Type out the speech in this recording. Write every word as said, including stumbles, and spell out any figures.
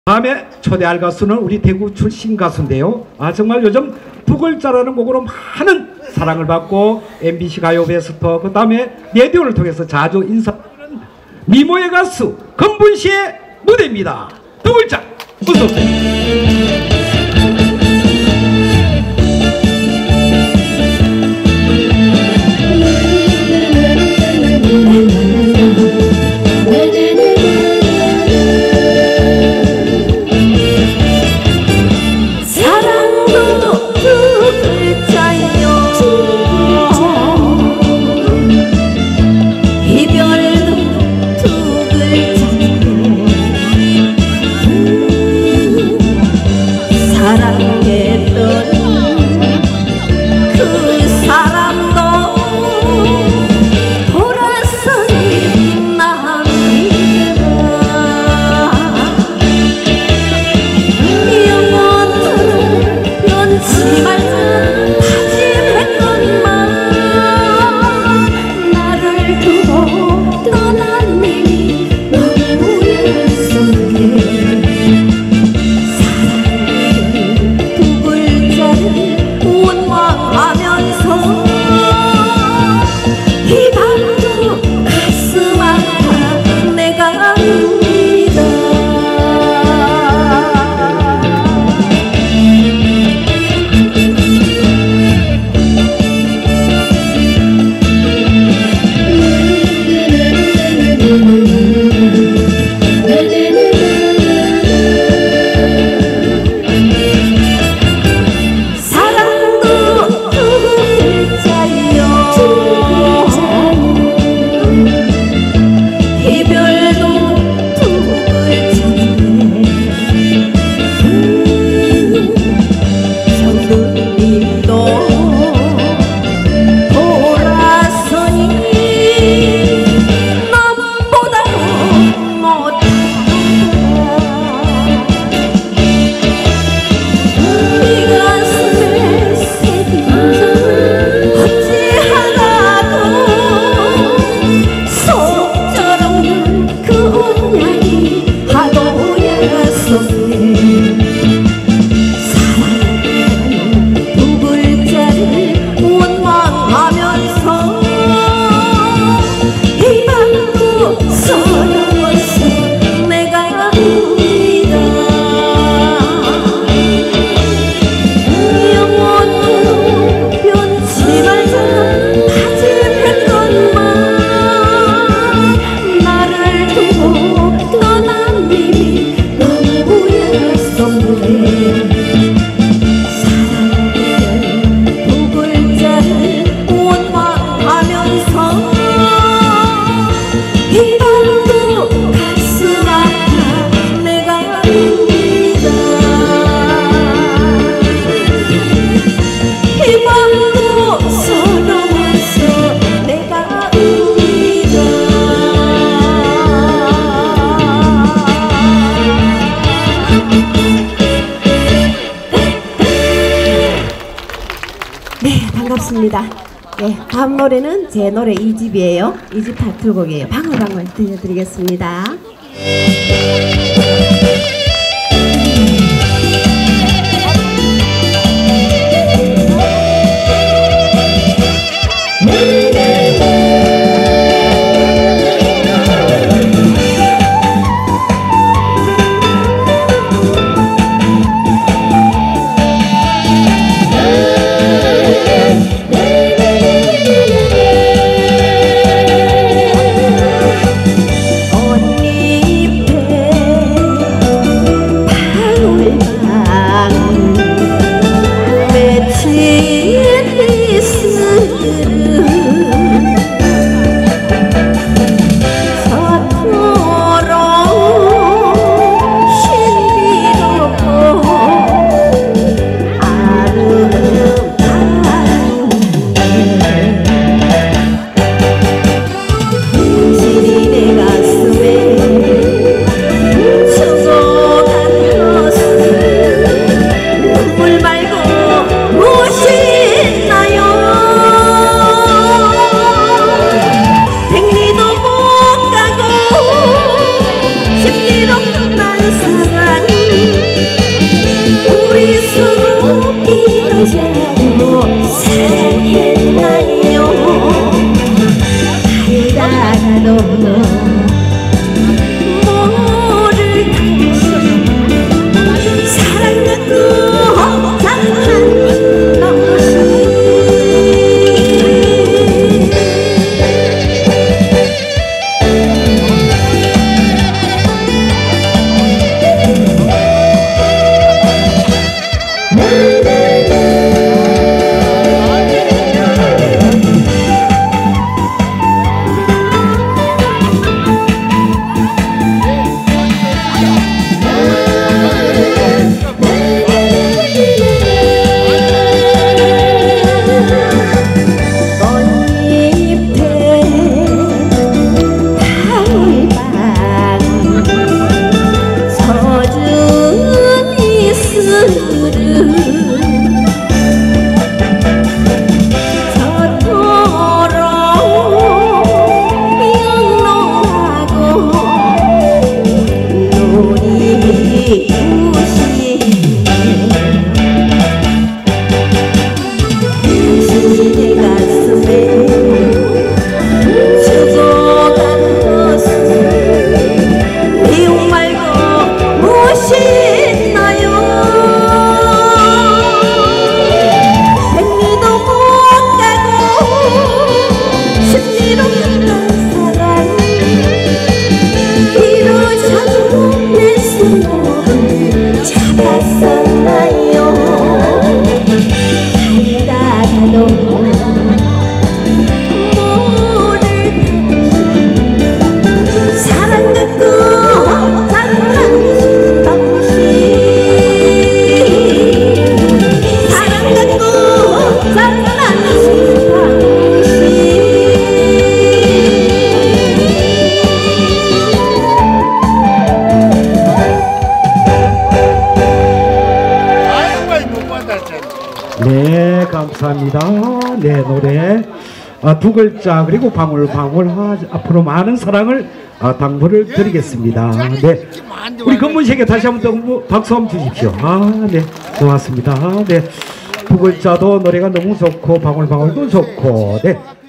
다음에 초대할 가수는 우리 대구 출신 가수인데요. 아 정말 요즘 두 글자라는 곡으로 많은 사랑을 받고 엠비씨 가요 베스트 그 다음에 라디오를 통해서 자주 인사하는 미모의 가수 금분씨의 무대입니다. 두 글자 어서오세요. 반갑습니다. 네, 다음 노래는 제 노래 이 집이에요. 이 집 타이틀곡이에요. 방울방울 들려드리겠습니다. 언니 배 사랑 갖고 사랑하는 당신 사랑 갖고 사랑하는 네, 감사합니다. 네, 노래 아, 두 글자 그리고 방울방울 아, 앞으로 많은 사랑을 아, 당부를 드리겠습니다. 네, 우리 검문식에 다시 한번 더 박수 한번 주십시오. 아, 네, 고맙습니다. 네, 두 글자도 노래가 너무 좋고 방울방울도 좋고, 네.